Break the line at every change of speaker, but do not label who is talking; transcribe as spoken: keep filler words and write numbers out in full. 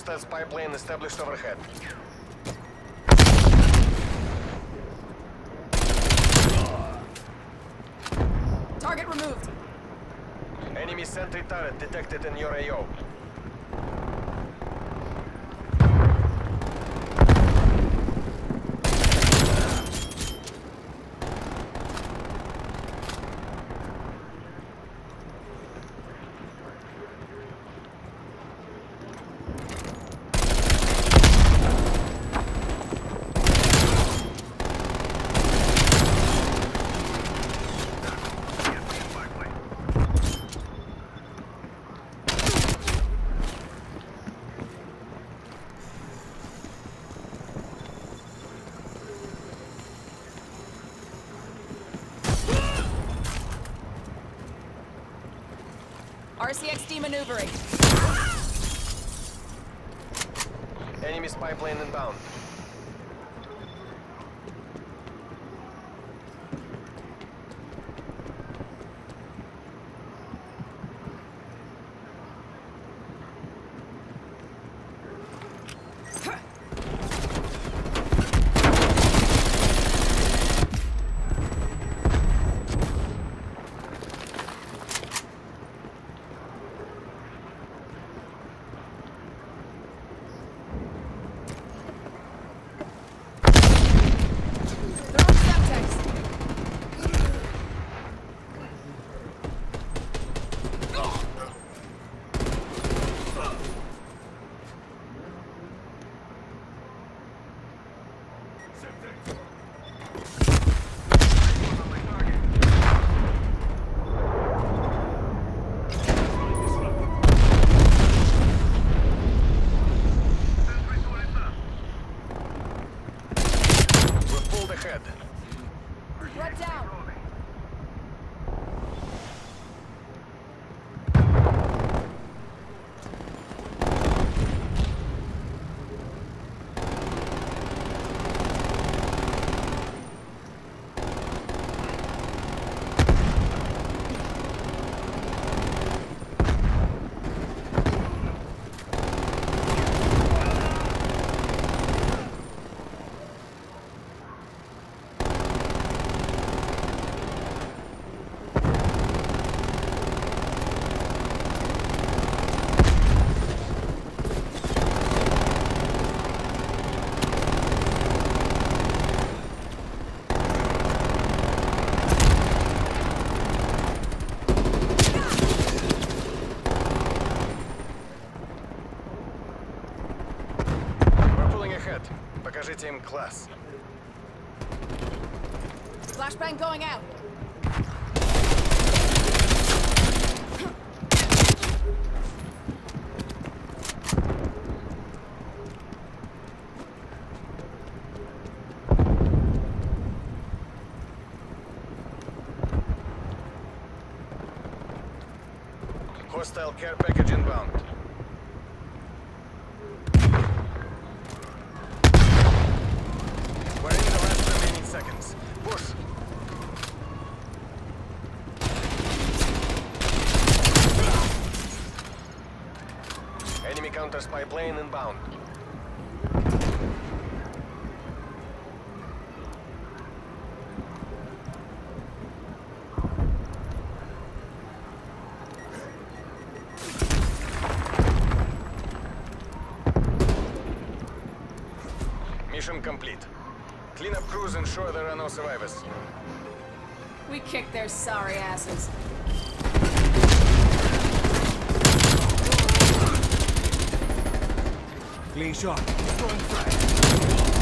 Hostile spy plane established overhead.
Target removed.
Enemy sentry turret detected in your A O.
R C X D maneuvering.
Enemy spy plane inbound.
Threat down.
Покажите им класс.
Flashbang going out.
Hostile care package inbound. We're in the last remaining seconds. Push! Enemy counter spy plane inbound. Mission complete. Clean up crews, ensure there are no survivors.
We kicked their sorry asses.
Clean shot. Throwing frag.